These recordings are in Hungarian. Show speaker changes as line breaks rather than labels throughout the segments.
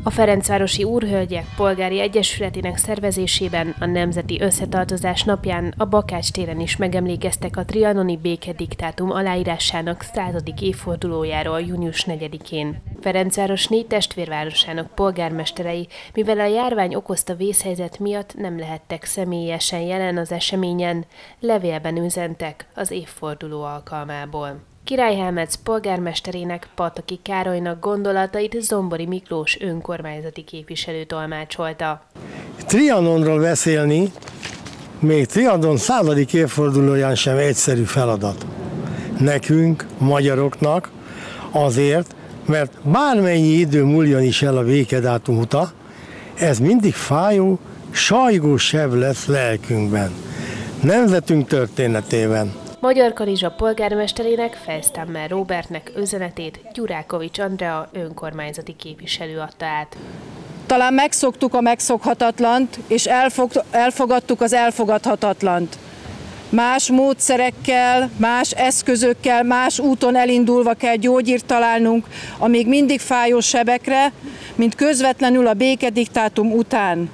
A Ferencvárosi Úrhölgyek Polgári Egyesületének szervezésében a Nemzeti Összetartozás napján a Bakács téren is megemlékeztek a trianoni békediktátum aláírásának 100. évfordulójáról június 4-én. Ferencváros 4 testvérvárosának polgármesterei, mivel a járvány okozta vészhelyzet miatt nem lehettek személyesen jelen az eseményen, levélben üzentek az évforduló alkalmából. Király Helmec polgármesterének, Pataki Károlynak gondolatait Zombori Miklós önkormányzati képviselő tolmácsolta.
Trianonról beszélni, még Trianon 100. évfordulóján sem egyszerű feladat. Nekünk, magyaroknak azért, mert bármennyi idő múljon is el a békedátum óta, ez mindig fájó, sajgó seb lesz lelkünkben, nemzetünk történetében.
Magyar Kanizsa polgármesterének, Felstammer Róbertnek üzenetét Gyurákovics Andrea önkormányzati képviselő adta át.
Talán megszoktuk a megszokhatatlant, és elfogadtuk az elfogadhatatlant. Más módszerekkel, más eszközökkel, más úton elindulva kell gyógyírt találnunk a még mindig fájó sebekre, mint közvetlenül a békediktátum után.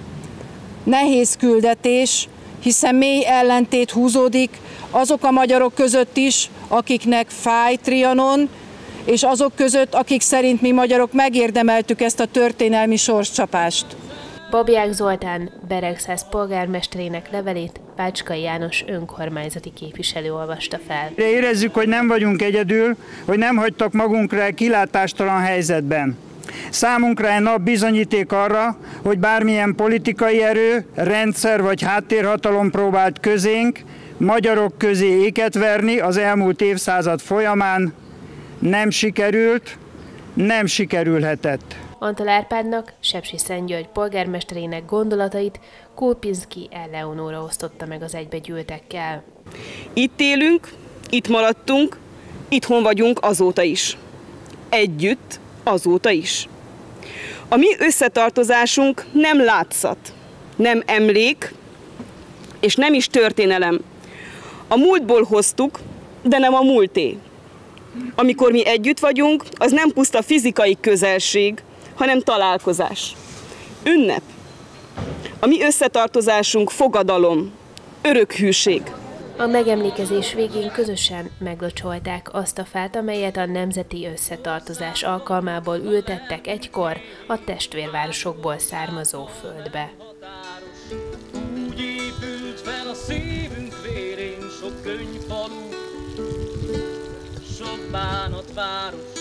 Nehéz küldetés, hiszen mély ellentét húzódik azok a magyarok között is, akiknek fáj Trianon, és azok között, akik szerint mi magyarok megérdemeltük ezt a történelmi sorscsapást.
Babják Zoltán Beregszász polgármesterének levelét Pácskai János önkormányzati képviselő olvasta fel.
Érezzük, hogy nem vagyunk egyedül, hogy nem hagytak magunkra egy kilátástalan helyzetben. Számunkra egy nap bizonyíték arra, hogy bármilyen politikai erő, rendszer vagy háttérhatalom próbált közénk, magyarok közé éket verni az elmúlt évszázad folyamán, nem sikerült, nem sikerülhetett.
Antal Árpádnak, Sepsiszentgyörgy polgármesterének gondolatait Kulpinszky Eleonóra osztotta meg az egybegyűltekkel.
Itt élünk, itt maradtunk, itthon vagyunk azóta is. Együtt azóta is. A mi összetartozásunk nem látszat, nem emlék, és nem is történelem. A múltból hoztuk, de nem a múlté. Amikor mi együtt vagyunk, az nem puszta fizikai közelség, hanem találkozás. Ünnep. A mi összetartozásunk fogadalom, örök hűség.
A megemlékezés végén közösen meglocsolták azt a fát, amelyet a Nemzeti Összetartozás alkalmából ültettek egykor a testvérvárosokból származó földbe.
Úgy épült fel a szívünk vérén sok könyvfalu, sok bánatváros.